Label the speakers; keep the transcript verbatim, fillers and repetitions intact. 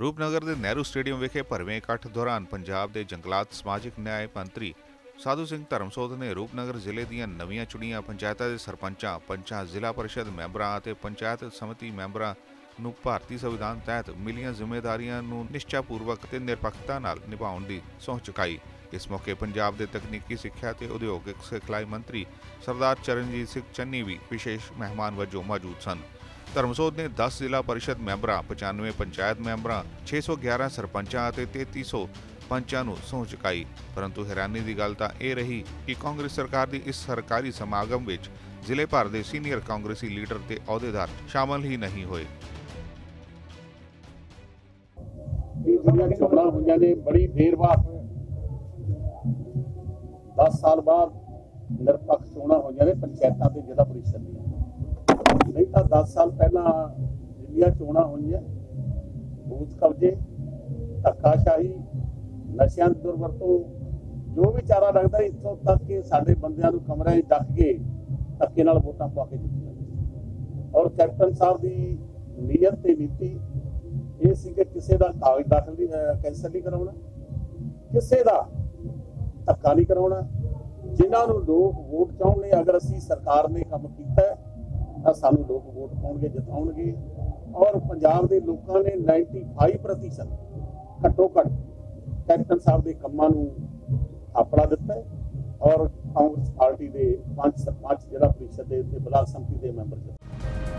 Speaker 1: ਰੂਪਨਗਰ ਦੇ ਨਹਿਰੂ ਸਟੇਡੀਅਮ ਵਿਖੇ ਭਰਵੇਂ ਇਕੱਠ ਦੌਰਾਨ ਪੰਜਾਬ ਦੇ ਜੰਗਲਾਤ ਸਮਾਜਿਕ ਨਿਆਂ ਮੰਤਰੀ ਸਾਧੂ ਸਿੰਘ ਧਰਮਸੋਤ ਨੇ ਰੂਪਨਗਰ ਜ਼ਿਲ੍ਹੇ ਦੀਆਂ ਨਵੀਆਂ ਚੁਣੀਆਂ ਪੰਚਾਇਤਾਂ ਦੇ ਸਰਪੰਚਾਂ, ਪੰਚਾਂ, ਜ਼ਿਲ੍ਹਾ ਪਰਿਸ਼ਦ ਮੈਂਬਰਾਂ ਅਤੇ ਪੰਚਾਇਤ ਸਮਿਤੀ ਮੈਂਬਰਾਂ ਨੂੰ ਭਾਰਤੀ ਸੰਵਿਧਾਨ ਤਹਿਤ ਮਿਲੀਆਂ ਜ਼ਿੰਮੇਵਾਰੀਆਂ ਨੂੰ ਨਿਸ਼ਚਾਪੂਰਵਕ ਤੇ ਨਿਰਪੱਖਤਾ ਨਾਲ ਨਿਭਾਉਣ ਦੀ ਸਹੁੰ ਚੁਕਾਈ। ਇਸ ਮੌਕੇ ਪੰਜਾਬ ਦੇ ਤਕਨੀਕੀ ਸਿੱਖਿਆ ਤੇ ਉਦਯੋਗਿਕ ਸਿਖਲਾਈ ਮੰਤਰੀ ਸਰਦਾਰ ਚਰਨਜੀਤ ਸਿੰਘ ਚੰਨੀ ਵੀ ਵਿਸ਼ੇਸ਼ ਮਹਿਮਾਨ ਵਜੋਂ ਮੌਜੂਦ ਸਨ। ਧਰਮਸੋਤ ਨੇ ਦਸ ਜ਼ਿਲ੍ਹਾ ਪਰਿਸ਼ਦ ਮੈਂਬਰਾਂ, ਪਚਾਨਵੇਂ ਪੰਚਾਇਤ ਮੈਂਬਰਾਂ, ਛੇ ਸੌ ਗਿਆਰਾਂ ਸਰਪੰਚਾਂ ਅਤੇ ਤੇਤੀ ਸੌ ਪੰਚਾਂ ਨੂੰ ਸਹੁੰ ਚੁਕਾਈ। ਪਰੰਤੂ ਹੈਰਾਨੀ ਦੀ ਗੱਲ ਤਾਂ ਇਹ ਰਹੀ ਕਿ ਕਾਂਗਰਸ ਸਰਕਾਰ ਦੀ ਇਸ ਸਰਕਾਰੀ ਸਮਾਗਮ ਵਿੱਚ ਜ਼ਿਲ੍ਹੇ ਭਰ ਦੇ ਸੀਨੀਅਰ ਕਾਂਗਰਸੀ ਲੀਡਰ ਤੇ ਅਹੁਦੇਦਾਰ ਸ਼ਾਮਲ ਹੀ ਨਹੀਂ ਹੋਏ।
Speaker 2: ਚੋਣਾਂ ਹੋਈਆਂ ਨੇ ਬੜੀ ਦੇਰ ਬਾਅਦ, दस साल बाद निरपक्ष चोणां होईयां ने पंचायतां ते जिला परिषद दी। नहीं तो दस साल पहला जिन्नियां चोणां होईयां बूथ कब्जे, धक्काशाही, नशियां दी दुरवरतों, जो भी चारा लगदा इत्थों तक कि साडे बंदियां नूं कमरे च डक के धक्के नाल वोटां पा के जित्तियां। और कैप्टन साहब दी नीयत ते नीति ਇਹ ਸੀ ਕਿ ਕਿਸੇ ਦਾ ਕਾਗਜ਼ ਦਾਖਲ ਨਹੀਂ ਕੈਂਸਲ ਨਹੀਂ ਕਰਾਉਣਾ, ਕਿਸੇ ਦਾ ਧੱਕਾ ਨਹੀਂ ਕਰਾਉਣਾ। ਜਿਨ੍ਹਾਂ ਨੂੰ ਲੋਕ ਵੋਟ ਚਾਹੁੰਦੇ, ਅਗਰ ਅਸੀਂ ਸਰਕਾਰ ਨੇ ਕੰਮ ਕੀਤਾ ਤਾਂ ਸਾਨੂੰ ਲੋਕ ਵੋਟ ਪਾਉਣਗੇ, ਜਿਤਾਉਣਗੇ। ਔਰ ਪੰਜਾਬ ਦੇ ਲੋਕਾਂ ਨੇ ਪਚਾਨਵੇਂ ਪ੍ਰਤੀਸ਼ਤ ਘੱਟੋ ਘੱਟ ਕੈਪਟਨ ਸਾਹਿਬ ਦੇ ਕੰਮਾਂ ਨੂੰ ਥਾਪੜਾ ਦਿੱਤਾ ਹੈ। ਔਰ ਕਾਂਗਰਸ ਪਾਰਟੀ ਦੇ ਪੰਜ ਸਰਪੰਚ, ਜ਼ਿਲ੍ਹਾ ਪ੍ਰੀਸ਼ਦ ਦੇ ਤੇ ਬਲਾਕ ਸੰਮਤੀ ਦੇ ਮੈਂਬਰ